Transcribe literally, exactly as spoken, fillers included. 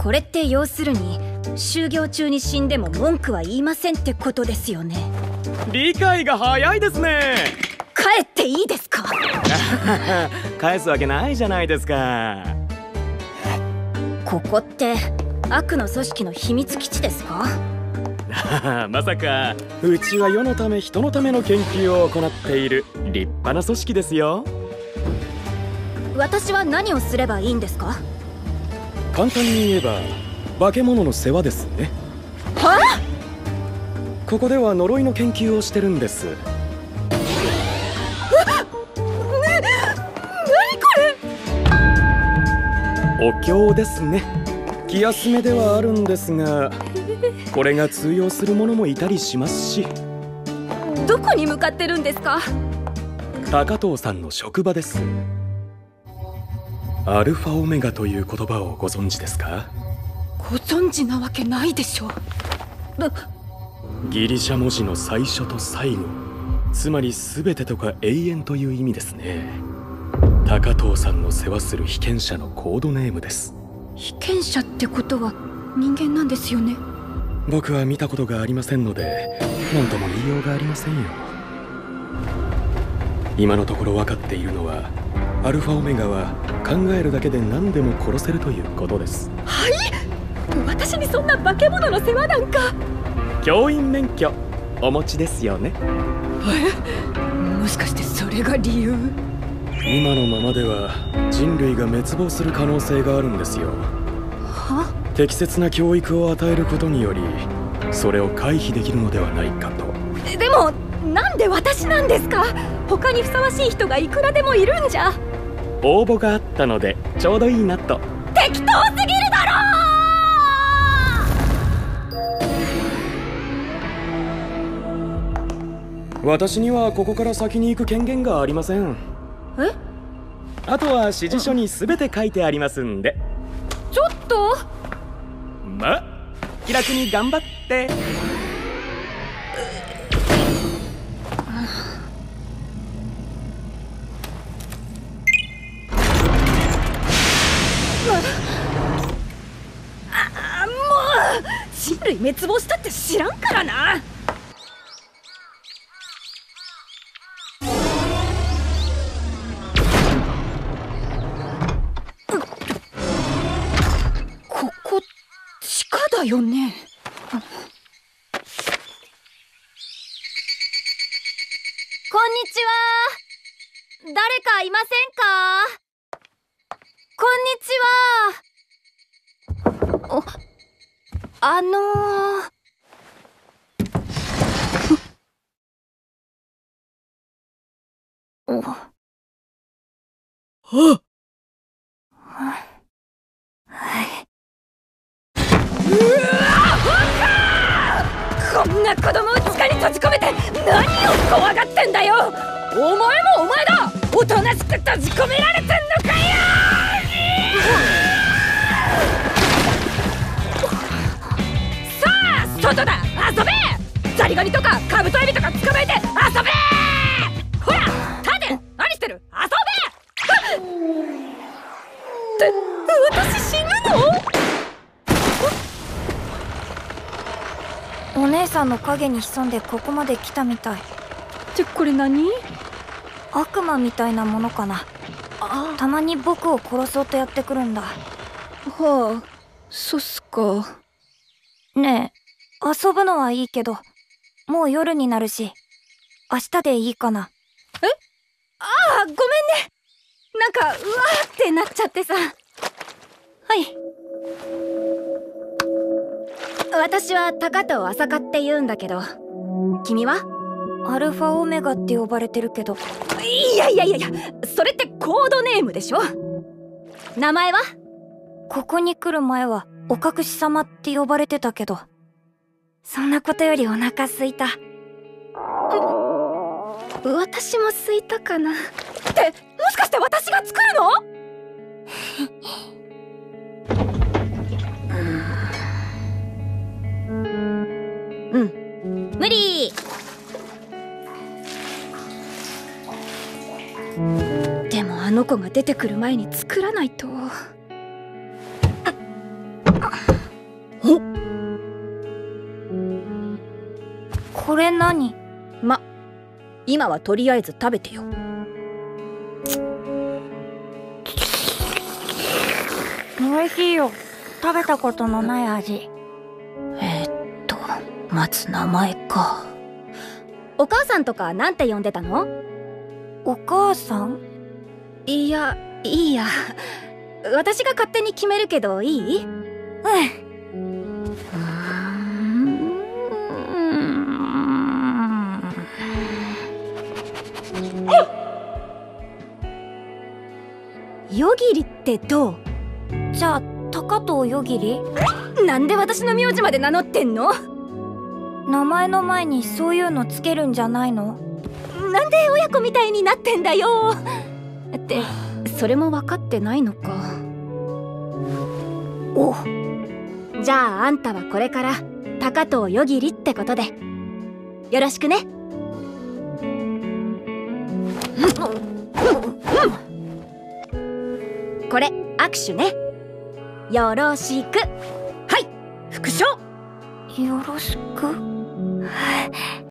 これって要するに就業中に死んでも文句は言いませんってことですよね。 理解が早いですね。 帰っていいですか？ 返すわけないじゃないですか。 ここって悪の組織の秘密基地ですか？ まさかうちは世のため人のための研究を行っている立派な組織ですよ。 私は何をすればいいんですか？ 簡単に言えば化け物の世話ですね。 はあ？ ここでは呪いの研究をしてるんです。 ね、何これ？ お経ですね。気休めではあるんですが、これが通用するものもいたりしますし。 どこに向かってるんですか？ 高藤さんの職場です。アルファオメガという言葉をご存知ですか？ ご存知なわけないでしょ。 ギリシャ文字の最初と最後、つまり全てとか永遠という意味ですね。高藤さんの世話する被験者のコードネームです。 被験者ってことは人間なんですよね？ 僕は見たことがありませんので何とも言いようがありませんよ。今のところ分かっているのは、アルファオメガは考えるだけで何でも殺せるということです。 はい？私にそんな化け物の世話なんか。 教員免許お持ちですよね？ え？もしかしてそれが理由？ 今のままでは人類が滅亡する可能性があるんですよ。 は？ 適切な教育を与えることによりそれを回避できるのではないかと。 でもなんで私なんですか？他にふさわしい人がいくらでもいるんじゃ。 応募があったのでちょうどいいなと。 適当すぎるだろう！私にはここから先に行く権限がありません。 え？ あとは指示書に全て書いてありますんで。 ちょっとま、気楽に頑張って。 あ、もう人類滅亡したって知らんからな。ここ地下だよね。こんにちは。誰かいませんか？こんにちは。お、あのー、お、 あ、 はい。うわ！こんな子供を地下に閉じ込めて何を怖がってんだよ。お前もお前だ。おとなしく閉じ込められてんのかよ。さあ外だ、遊べ。ザリガニとかカブトエビとか捕まえて遊べ。ほらタデ、何してる？遊べ。って私死ぬの？ お姉さんの影に潜んでここまで来たみたい。 ってこれ何？ 悪魔みたいなものかな。 あ、 たまに僕を殺そうとやってくるんだ。 はあ、そっすか。 ねえ、遊ぶのはいいけどもう夜になるし明日でいいかな。 え？ああ、ごめんね。なんかうわーってなっちゃってさ。はい。私は高藤朝香って言うんだけど、君は？ アルファオメガって呼ばれてるけど。 いやいやいやいや、それってコードネームでしょ。名前は？ ここに来る前はお隠し様って呼ばれてたけど、そんなことよりお腹すいた。 私もすいたかな。ってもしかして私が作るの？うん、無理。でもあの子が出てくる前に作らないと。 お、 これ何？ ま、今はとりあえず食べてよ。 おいしいよ。食べたことのない味。 えー、っと待つ、名前か。お母さんとかなんて呼んでたの？ お母さん？ いや、いいや。私が勝手に決めるけどいい？ うん。 うーん。夜霧ってどう？ じゃあ高藤夜霧？ なんで私の名字まで名乗ってんの？ 名前の前にそういうのつけるんじゃないの？ なんで親子みたいになってんだよ。ってそれも分かってないのか。 お、 じゃああんたはこれから高藤夜霧ってことでよろしくね。これ握手ね。よろしく。はい、副将。 よろしく。